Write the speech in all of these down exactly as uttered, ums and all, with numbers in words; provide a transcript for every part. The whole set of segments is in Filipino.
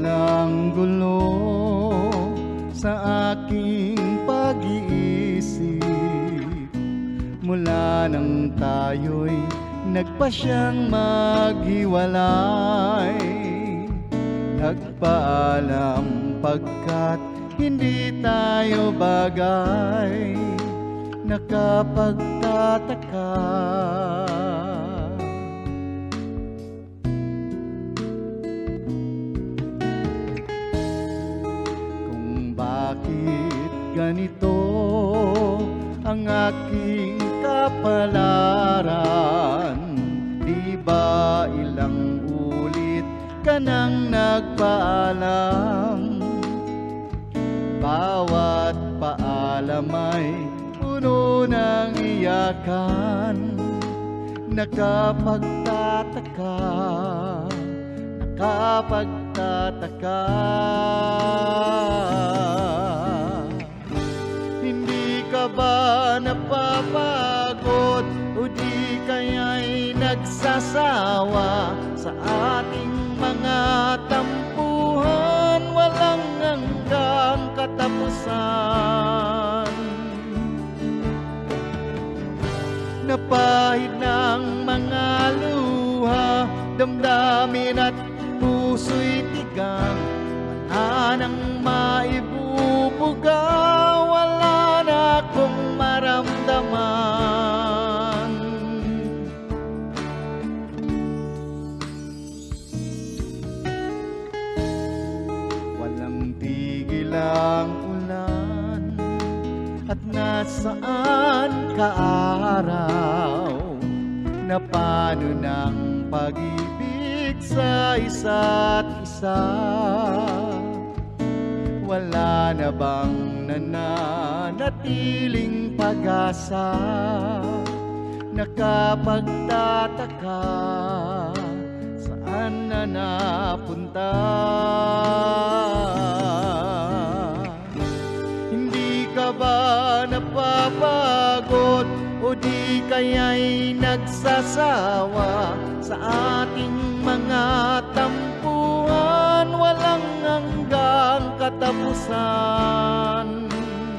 walang gulo sa aking pag-iisip. Mula nang tayo'y nagpasyang maghiwalay, nagpaalam pagkat hindi tayo bagay, nakapagtataka. Kung bakit ganito ang aking kapalaran, di ba ilang ulit ka nang nagpaalam? Bawat paalam ay puno ng iyakan, nakapagtataka, nakapagtataka. Hindi ka ba napapagod o di kaya'y nagsasawa sa ating mga tampuhan walang hanggang katapusan? Napahid ng mga luha, damdamin at puso'y tigang, wala nang maibubuga, wala na akong maramdaman. Walang tigil ang ulan at nasaan ka araw, na paano ng pag-ibig sa isa't isa? Wala na bang nananatiling pag-asa? Nakapagtataka, saan na napunta? Hindi ka ba napapagod o di kaya'y nagsasawa sa ating mga tampuhan walang hanggang katapusan?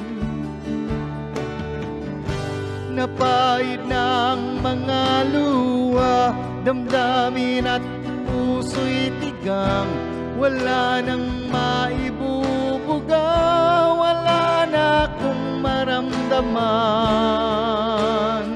Napahid ng mga luha, damdamin at puso'y tigang, wala nang maibubuga, wala na akong maramdaman.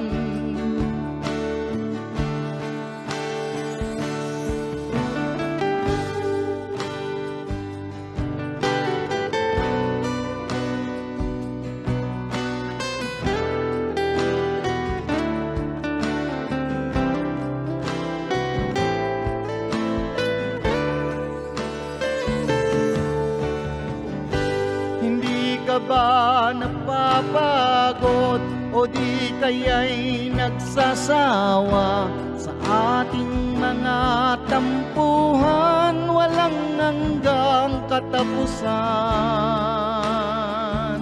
Ka ba napapagod o di kaya'y nagsasawa sa ating mga tampuhan walang hanggang katapusan?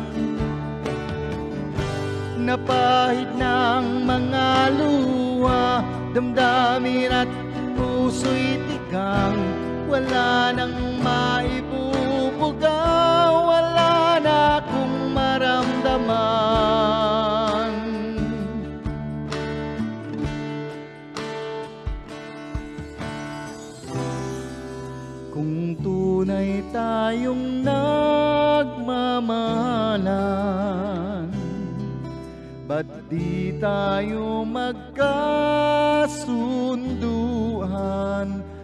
Napahid ng mga luha, damdamin at puso'y tigang, wala nang maibubuga, wala na akong maramdaman. Kung tunay tayong nagmamahalan, ba't di tayo magkasunduan?